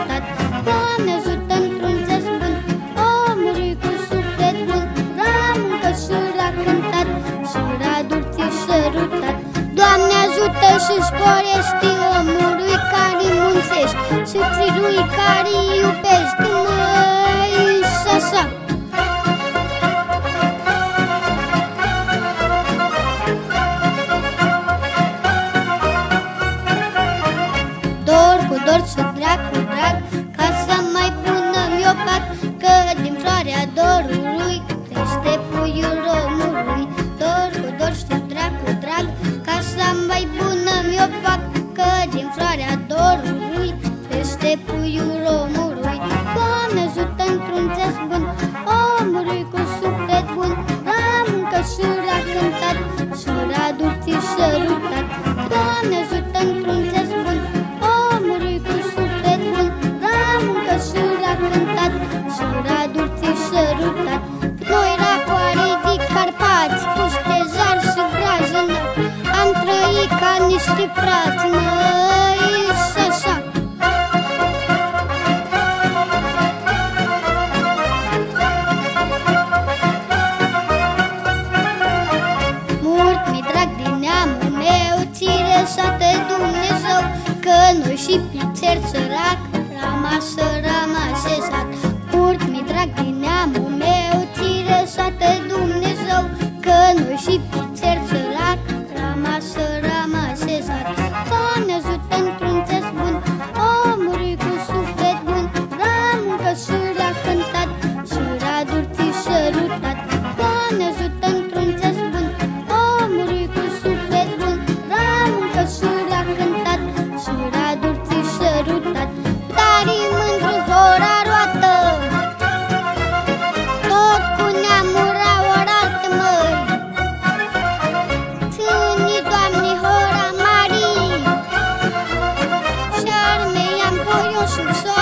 sărutat. Doamne ajută într-un țes bun, omului cu suflet bun, la muncă și la cântat, și la dulci sărutat. Doamne ajută și sporești omului care-i muncești, și celui care-i iubești, măi, și așa. Dor cu dor și drag cu drag, ca să mai punem-i-o fac, că din floarea dorului crește puiul omului. Dor cu dor și drag cu drag, ca să mai punem-i-o fac, că din floarea dorului crește puiul omului. Doamne ajută într-un țes bun, omului cu suflet bun, la muncă și la cântat, și la dulci sărutat. Doamne ajută într-un țes bun, omului cu suflet bun, la muncă și la cântat, și la dulci sărutat. Noi racoare de Carpați, puștejar și brajănări, am trăit ca niște frați, măi, și așa. Mult mi-e drag din neamul meu, ține-să-te Dumnezeu, că noi și pițer sărac, la masă rămas așezat. Mult mi-e drag din neamul meu, ține-să-te Dumnezeu, că noi și pițer sărac, la masă rămas așezat. Doamne ajută într-un țes bun, omului cu suflet bun, la muncă și la cântat, și la dulci sărutat. Doamne ajută într-un țes bun, omului cu suflet bun, la muncă și la cântat, și la dulci sărutat. Dar-i mândru hora roată, tot cu neamul la orată, măi. Ține, Doamne, hora mari, și-arme i-am voioșul